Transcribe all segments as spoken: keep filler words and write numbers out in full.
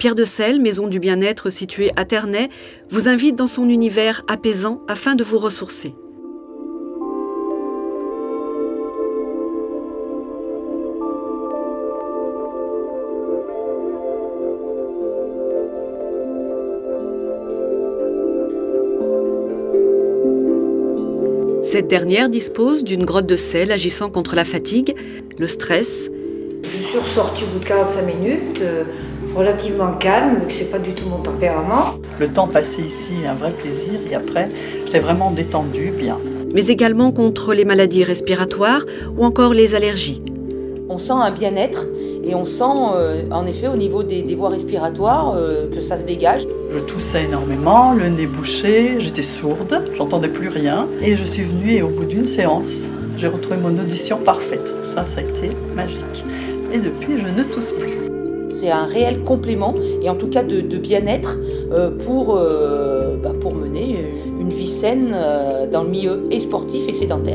Pierre de Selle, maison du bien-être située à Ternay, vous invite dans son univers apaisant afin de vous ressourcer. Cette dernière dispose d'une grotte de sel agissant contre la fatigue, le stress. Je suis ressortie au bout de quarante-cinq minutes, euh, relativement calme, mais que c'est pas du tout mon tempérament. Le temps passé ici est un vrai plaisir et après, j'étais vraiment détendue, bien. Mais également contre les maladies respiratoires ou encore les allergies. On sent un bien-être et on sent euh, en effet au niveau des, des voies respiratoires euh, que ça se dégage. Je toussais énormément, le nez bouché, j'étais sourde, j'entendais plus rien. Et je suis venue et au bout d'une séance, j'ai retrouvé mon audition parfaite. Ça, ça a été magique. Et depuis, je ne tousse plus. C'est un réel complément et en tout cas de, de bien-être euh, pour, euh, bah, pour mener une vie saine euh, dans le milieu et sportif et sédentaire.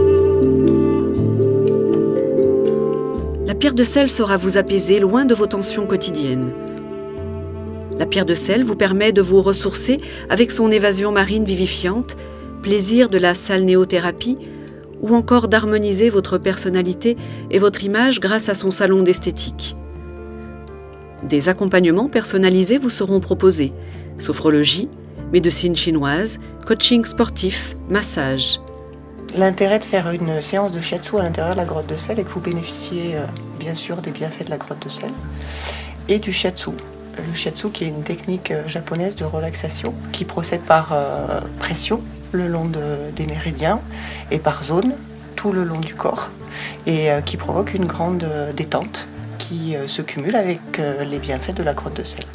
La pierre de sel saura vous apaiser loin de vos tensions quotidiennes. La pierre de sel vous permet de vous ressourcer avec son évasion marine vivifiante, plaisir de la salnéothérapie, ou encore d'harmoniser votre personnalité et votre image grâce à son salon d'esthétique. Des accompagnements personnalisés vous seront proposés, sophrologie, médecine chinoise, coaching sportif, massage. L'intérêt de faire une séance de shiatsu à l'intérieur de la grotte de sel est que vous bénéficiez euh, bien sûr des bienfaits de la grotte de sel et du shiatsu. Le shiatsu qui est une technique euh, japonaise de relaxation qui procède par euh, pression le long de, des méridiens et par zone tout le long du corps et euh, qui provoque une grande euh, détente qui euh, se cumule avec euh, les bienfaits de la grotte de sel.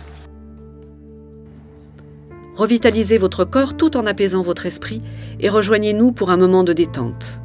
Revitalisez votre corps tout en apaisant votre esprit et rejoignez-nous pour un moment de détente.